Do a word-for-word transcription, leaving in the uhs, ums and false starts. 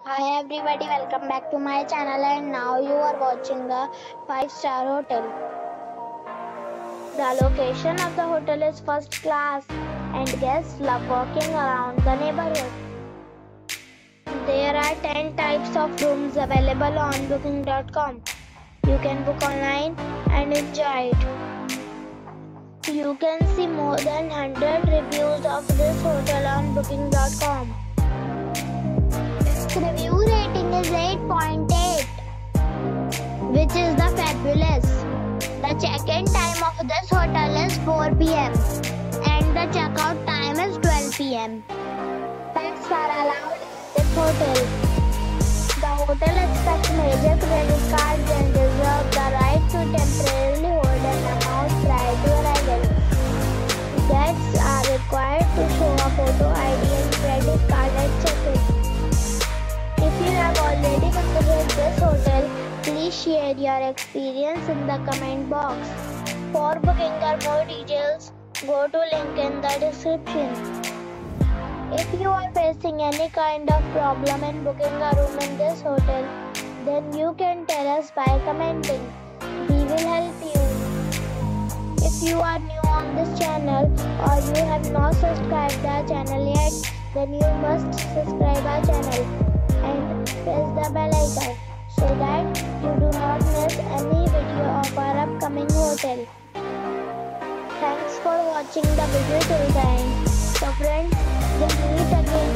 Hi everybody, welcome back to my channel and now you are watching a five star hotel. The location of the hotel is first class and guests love walking around the neighborhood. There are ten types of rooms available on booking dot com. You can book online and enjoy it. You can see more than one hundred reviews of this hotel on booking dot com. Its review rating is eight point eight, which is the fabulous. The check-in time of this hotel is four p m and the check-out time is twelve p m Pets are allowed in this hotel. The hotel accepts major credit cards and reserves the right to temporarily hold an amount prior to arrival. Guests are required to show a photo I D and credit card at check-in. If you have already visited this hotel, please share your experience in the comment box. For booking or more details, go to link in the description. If you are facing any kind of problem in booking a room in this hotel, then you can tell us by commenting. We will help you. If you are new on this channel or you have not subscribed our channel yet, then you must subscribe our channel and press the bell icon so that you do not miss any video of our upcoming hotel. Thanks for watching the video till the end. So friends, we'll meet again